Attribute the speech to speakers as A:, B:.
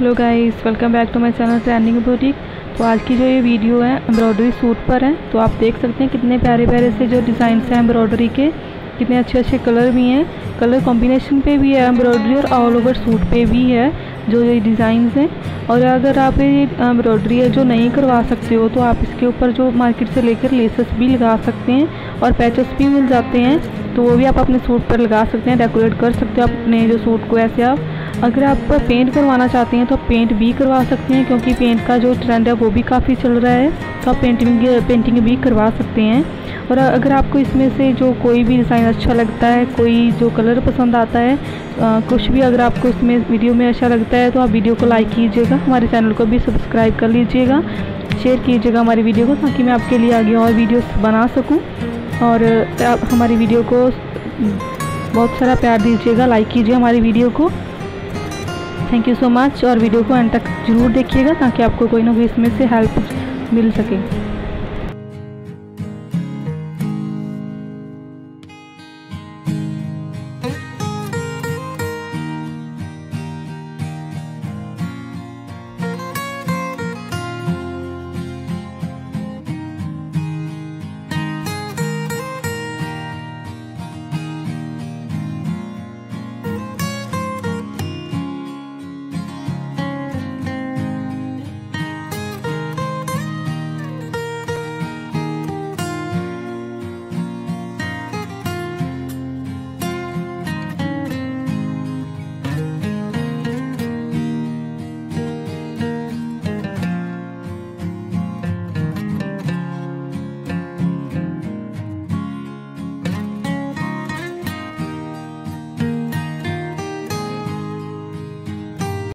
A: Hello guys, welcome back to my channel trending boutique. तो आज की जो ये वीडियो है एम्ब्रॉयडरी सूट पर है। तो आप देख सकते हैं कितने प्यारे प्यारे से जो डिज़ाइंस हैं एम्ब्रॉयडरी के, कितने अच्छे अच्छे कलर भी हैं, कलर कॉम्बिनेशन पे भी है एम्ब्रॉयडरी और ऑल ओवर सूट पे भी है जो ये डिज़ाइंस हैं। और अगर आप ये एम्ब्रॉयडरी है जो नहीं करवा सकते हो तो आप इसके ऊपर जो मार्केट से लेकर लेसेस भी लगा सकते हैं और पैचेस भी मिल जाते हैं, तो वो भी आप अपने सूट पर लगा सकते हैं, डेकोरेट कर सकते हो अपने जो सूट को ऐसे। आप अगर आप पेंट करवाना चाहते हैं तो पेंट भी करवा सकते हैं, क्योंकि पेंट का जो ट्रेंड है वो भी काफ़ी चल रहा है, तो आप पेंटिंग भी करवा सकते हैं। और अगर आपको इसमें से जो कोई भी डिज़ाइन अच्छा लगता है, कोई जो कलर पसंद आता है, कुछ भी अगर आपको इसमें वीडियो में अच्छा लगता है तो आप वीडियो को लाइक कीजिएगा, हमारे चैनल को भी सब्सक्राइब कर लीजिएगा, शेयर कीजिएगा हमारी वीडियो को, ताकि मैं आपके लिए आगे और वीडियोस बना सकूं। और आप हमारी वीडियो को बहुत सारा प्यार दीजिएगा, लाइक कीजिए हमारी वीडियो को। Thank you so much. और वीडियो को एंड तक ज़रूर देखिएगा ताकि आपको कोई ना कोई इसमें से हेल्प मिल सके।